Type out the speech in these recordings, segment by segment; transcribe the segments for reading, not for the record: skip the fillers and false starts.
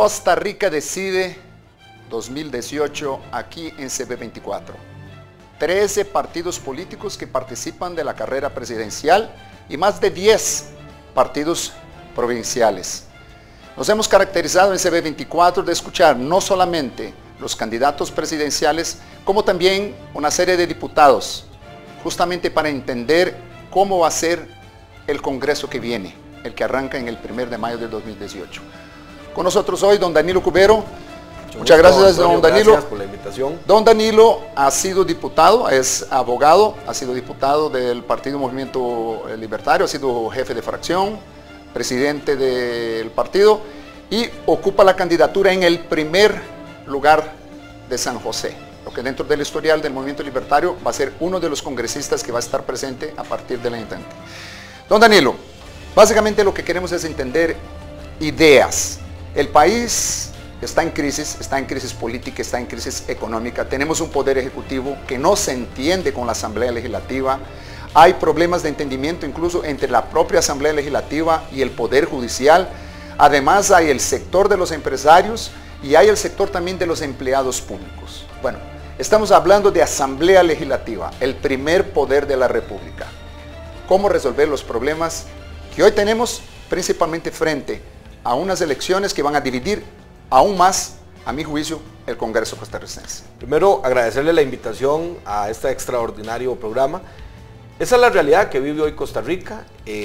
Costa Rica Decide 2018 aquí en CB24. 13 partidos políticos que participan de la carrera presidencial y más de 10 partidos provinciales. Nos hemos caracterizado en CB24 de escuchar no solamente los candidatos presidenciales, como también una serie de diputados, justamente para entender cómo va a ser el Congreso que viene, el que arranca en el 1 de mayo del 2018. Con nosotros hoy don Danilo Cubero. Muchas gracias, don Danilo. Gracias por la invitación. Don Danilo ha sido diputado, es abogado, ha sido diputado del Partido Movimiento Libertario, ha sido jefe de fracción, presidente del partido y ocupa la candidatura en el primer lugar de San José, lo que dentro del historial del Movimiento Libertario va a ser uno de los congresistas que va a estar presente a partir del entrante. Don Danilo, básicamente lo que queremos es entender ideas. El país está en crisis política, está en crisis económica, tenemos un poder ejecutivo que no se entiende con la Asamblea Legislativa, hay problemas de entendimiento incluso entre la propia Asamblea Legislativa y el Poder Judicial, además hay el sector de los empresarios y hay el sector también de los empleados públicos. Bueno, estamos hablando de Asamblea Legislativa, el primer poder de la República. ¿Cómo resolver los problemas que hoy tenemos principalmente frente a unas elecciones que van a dividir aún más, a mi juicio, el Congreso costarricense? Primero, agradecerle la invitación a este extraordinario programa. Esa es la realidad que vive hoy Costa Rica,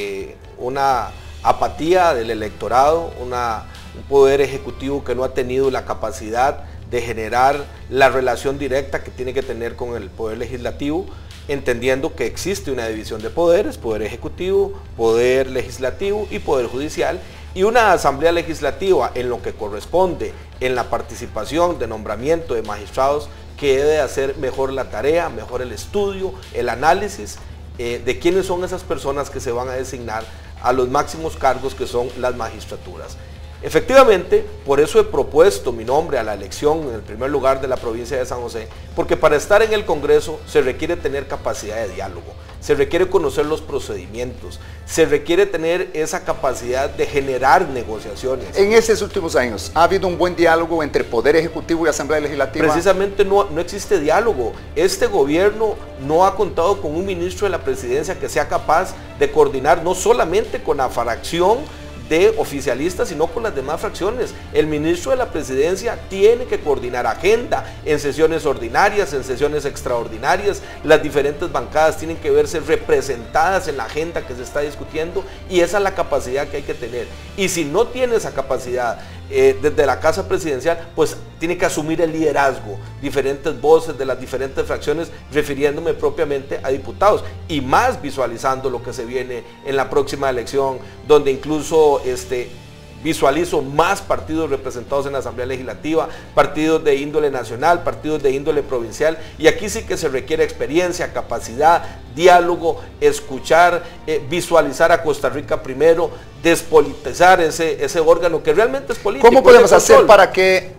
una apatía del electorado, un poder ejecutivo que no ha tenido la capacidad de generar la relación directa que tiene que tener con el poder legislativo, entendiendo que existe una división de poderes, poder ejecutivo, poder legislativo y poder judicial, y una asamblea legislativa en lo que corresponde en la participación de nombramiento de magistrados que debe hacer mejor la tarea, mejor el estudio, el análisis de quiénes son esas personas que se van a designar a los máximos cargos que son las magistraturas. Efectivamente, por eso he propuesto mi nombre a la elección en el primer lugar de la provincia de San José, porque para estar en el Congreso se requiere tener capacidad de diálogo, se requiere conocer los procedimientos, se requiere tener esa capacidad de generar negociaciones. En estos últimos años, ¿ha habido un buen diálogo entre Poder Ejecutivo y Asamblea Legislativa? Precisamente no existe diálogo. Este gobierno no ha contado con un ministro de la presidencia que sea capaz de coordinar no solamente con la fracción de oficialistas, sino con las demás fracciones. El ministro de la presidencia tiene que coordinar agenda en sesiones ordinarias, en sesiones extraordinarias. Las diferentes bancadas tienen que verse representadas en la agenda que se está discutiendo y esa es la capacidad que hay que tener. Y si no tiene esa capacidad desde la Casa Presidencial, pues tiene que asumir el liderazgo, diferentes voces de las diferentes fracciones, refiriéndome propiamente a diputados y más visualizando lo que se viene en la próxima elección, donde incluso visualizo más partidos representados en la Asamblea Legislativa, partidos de índole nacional, partidos de índole provincial, y aquí sí que se requiere experiencia, capacidad, diálogo, escuchar, visualizar a Costa Rica primero, despolitizar ese órgano que realmente es político. ¿Cómo podemos hacer para que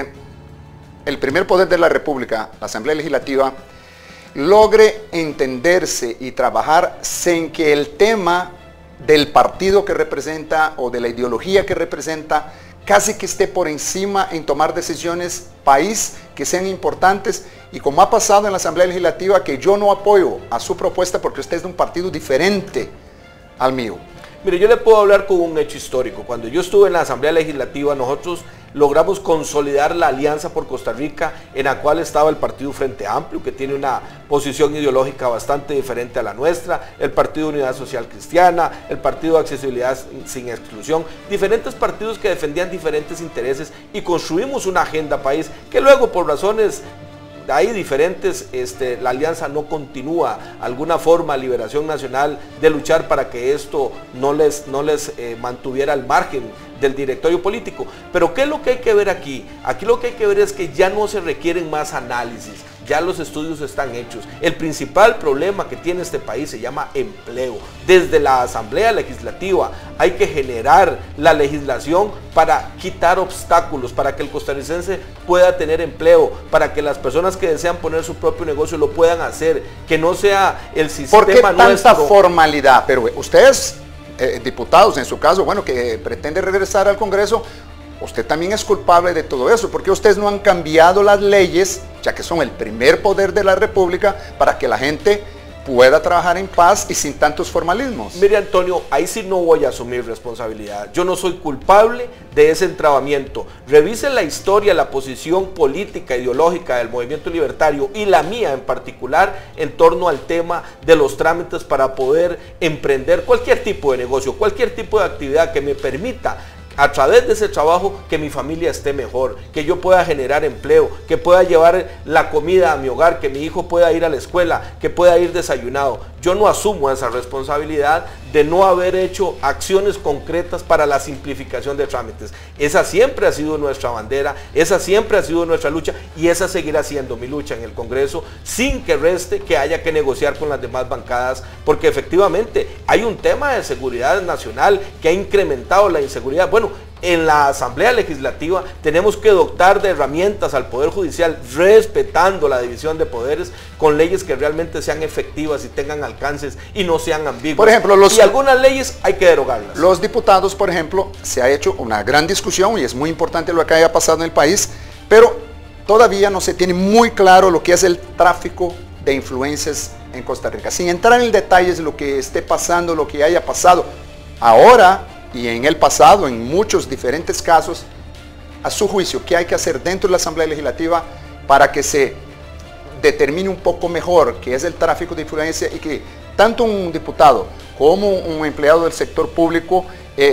el primer poder de la República, la Asamblea Legislativa, logre entenderse y trabajar sin que el tema del partido que representa o de la ideología que representa casi que esté por encima en tomar decisiones país que sean importantes, y como ha pasado en la Asamblea Legislativa, que yo no apoyo a su propuesta porque usted es de un partido diferente al mío? Mire, yo le puedo hablar con un hecho histórico. Cuando yo estuve en la Asamblea Legislativa, nosotros logramos consolidar la Alianza por Costa Rica, en la cual estaba el Partido Frente Amplio, que tiene una posición ideológica bastante diferente a la nuestra, el Partido Unidad Social Cristiana, el Partido de Accesibilidad Sin Exclusión, diferentes partidos que defendían diferentes intereses y construimos una agenda país que luego por razones hay diferentes, la alianza no continúa, alguna forma Liberación Nacional de luchar para que esto no les mantuviera al margen del directorio político. Pero ¿qué es lo que hay que ver aquí? Aquí lo que hay que ver es que ya no se requieren más análisis, ya los estudios están hechos. El principal problema que tiene este país se llama empleo. Desde la Asamblea Legislativa hay que generar la legislación para quitar obstáculos, para que el costarricense pueda tener empleo, para que las personas que desean poner su propio negocio lo puedan hacer, que no sea el sistema nuestro. ¿Por qué tanta formalidad? Pero ustedes, diputados en su caso, bueno, que pretende regresar al Congreso, usted también es culpable de todo eso, porque ustedes no han cambiado las leyes, ya que son el primer poder de la República, para que la gente pueda trabajar en paz y sin tantos formalismos. Mire, Antonio, ahí sí no voy a asumir responsabilidad. Yo no soy culpable de ese entrabamiento. Revisen la historia, la posición política, ideológica del movimiento libertario y la mía en particular en torno al tema de los trámites para poder emprender cualquier tipo de negocio, cualquier tipo de actividad que me permita a través de ese trabajo que mi familia esté mejor, que yo pueda generar empleo, que pueda llevar la comida a mi hogar, que mi hijo pueda ir a la escuela, que pueda ir desayunado. Yo no asumo esa responsabilidad de no haber hecho acciones concretas para la simplificación de trámites. Esa siempre ha sido nuestra bandera, esa siempre ha sido nuestra lucha y esa seguirá siendo mi lucha en el Congreso, sin que reste que haya que negociar con las demás bancadas, porque efectivamente hay un tema de seguridad nacional que ha incrementado la inseguridad. Bueno, en la Asamblea Legislativa tenemos que dotar de herramientas al Poder Judicial, respetando la división de poderes, con leyes que realmente sean efectivas y tengan alcances y no sean ambiguas. Por ejemplo, y algunas leyes hay que derogarlas. Los diputados, por ejemplo, se ha hecho una gran discusión y es muy importante lo que haya pasado en el país, pero todavía no se tiene muy claro lo que es el tráfico de influencias en Costa Rica. Sin entrar en detalles de lo que esté pasando, lo que haya pasado ahora y en el pasado, en muchos diferentes casos, a su juicio, ¿qué hay que hacer dentro de la Asamblea Legislativa para que se determine un poco mejor qué es el tráfico de influencia y que tanto un diputado como un empleado del sector público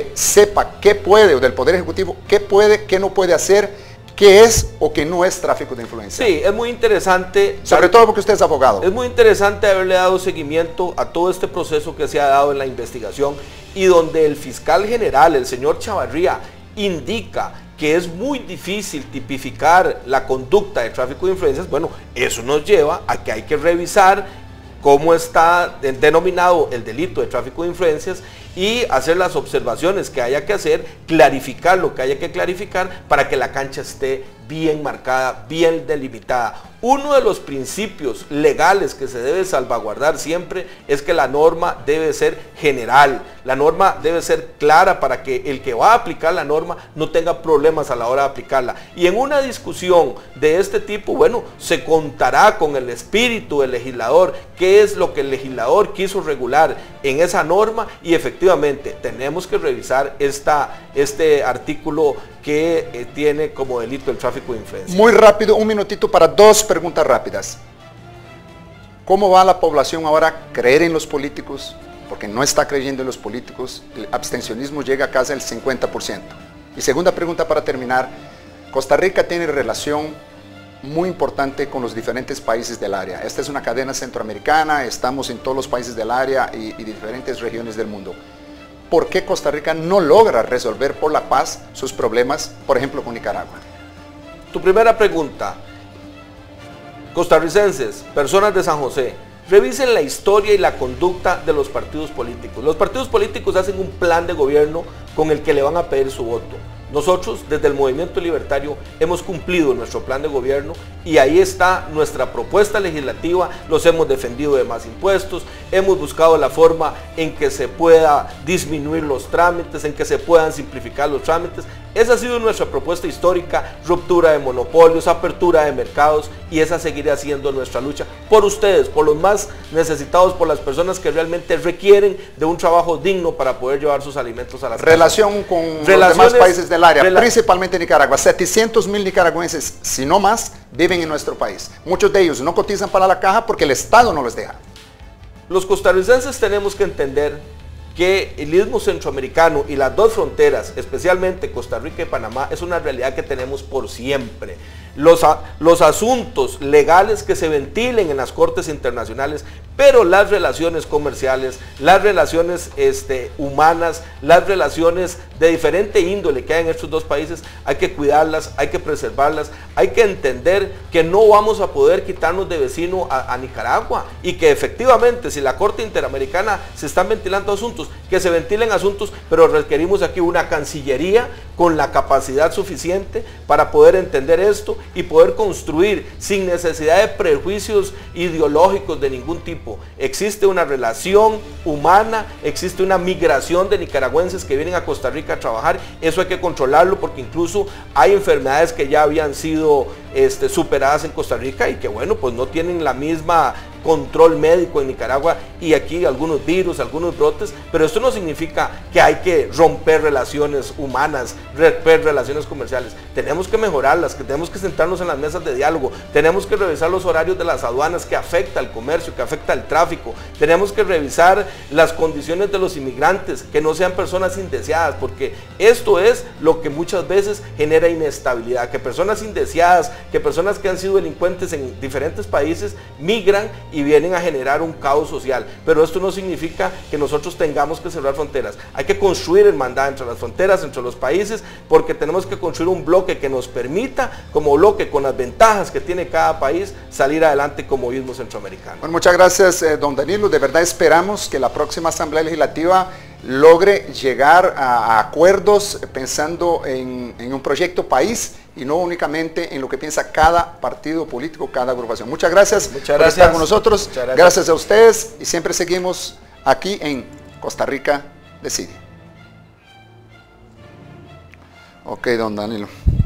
sepa qué puede, o del Poder Ejecutivo, qué puede, qué no puede hacer, qué es o qué no es tráfico de influencia? Sí, es muy interesante. Sobre todo porque usted es abogado. Es muy interesante haberle dado seguimiento a todo este proceso que se ha dado en la investigación y donde el fiscal general, el señor Chavarría, indica que es muy difícil tipificar la conducta de tráfico de influencias. Bueno, eso nos lleva a que hay que revisar cómo está denominado el delito de tráfico de influencias y hacer las observaciones que haya que hacer, clarificar lo que haya que clarificar para que la cancha esté bien marcada, bien delimitada. Uno de los principios legales que se debe salvaguardar siempre es que la norma debe ser general, la norma debe ser clara para que el que va a aplicar la norma no tenga problemas a la hora de aplicarla. Y en una discusión de este tipo, bueno, se contará con el espíritu del legislador, qué es lo que el legislador quiso regular en esa norma y efectivamente tenemos que revisar este artículo que tiene como delito el tráfico de influencia. Muy rápido, un minutito para dos preguntas rápidas. ¿Cómo va la población ahora a creer en los políticos? Porque no está creyendo en los políticos, el abstencionismo llega a casi el 50%. Y segunda pregunta para terminar, Costa Rica tiene relación muy importante con los diferentes países del área. Esta es una cadena centroamericana, estamos en todos los países del área y diferentes regiones del mundo. ¿Por qué Costa Rica no logra resolver por la paz sus problemas, por ejemplo, con Nicaragua? Tu primera pregunta, costarricenses, personas de San José, revisen la historia y la conducta de los partidos políticos. Los partidos políticos hacen un plan de gobierno con el que le van a pedir su voto. Nosotros, desde el Movimiento Libertario, hemos cumplido nuestro plan de gobierno y ahí está nuestra propuesta legislativa, los hemos defendido de más impuestos, hemos buscado la forma en que se pueda disminuir los trámites, en que se puedan simplificar los trámites. Esa ha sido nuestra propuesta histórica, ruptura de monopolios, apertura de mercados y esa seguirá siendo nuestra lucha por ustedes, por los más necesitados, por las personas que realmente requieren de un trabajo digno para poder llevar sus alimentos a las casas. Relación con los demás países del área, principalmente Nicaragua. 700,000 nicaragüenses, si no más, viven en nuestro país. Muchos de ellos no cotizan para la caja porque el Estado no les deja. Los costarricenses tenemos que entender que el istmo centroamericano y las dos fronteras, especialmente Costa Rica y Panamá, es una realidad que tenemos por siempre. Los asuntos legales que se ventilen en las cortes internacionales, pero las relaciones comerciales, las relaciones humanas, las relaciones de diferente índole que hay en estos dos países, hay que cuidarlas, hay que preservarlas, hay que entender que no vamos a poder quitarnos de vecino a Nicaragua y que efectivamente si la Corte Interamericana se están ventilando asuntos, que se ventilen asuntos, pero requerimos aquí una Cancillería con la capacidad suficiente para poder entender esto y poder construir sin necesidad de prejuicios ideológicos de ningún tipo tiempo existe una relación humana, existe una migración de nicaragüenses que vienen a Costa Rica a trabajar. Eso hay que controlarlo, porque incluso hay enfermedades que ya habían sido superadas en Costa Rica y que bueno, pues no tienen la misma control médico en Nicaragua, y aquí algunos virus, algunos brotes, pero esto no significa que hay que romper relaciones humanas, romper relaciones comerciales. Tenemos que mejorarlas, que tenemos que sentarnos en las mesas de diálogo, tenemos que revisar los horarios de las aduanas que afecta al comercio, que afecta al tráfico, tenemos que revisar las condiciones de los inmigrantes, que no sean personas indeseadas, porque esto es lo que muchas veces genera inestabilidad, que personas indeseadas, que personas que han sido delincuentes en diferentes países migran y vienen a generar un caos social. Pero esto no significa que nosotros tengamos que cerrar fronteras. Hay que construir hermandad entre las fronteras, entre los países, porque tenemos que construir un bloque que nos permita, como bloque con las ventajas que tiene cada país, salir adelante como mismo centroamericano. Bueno, muchas gracias, don Danilo. De verdad esperamos que la próxima Asamblea Legislativa logre llegar a acuerdos pensando en un proyecto país y no únicamente en lo que piensa cada partido político, cada agrupación. Muchas gracias por estar con nosotros. Gracias a ustedes, y siempre seguimos aquí en Costa Rica Decide. Ok, don Danilo.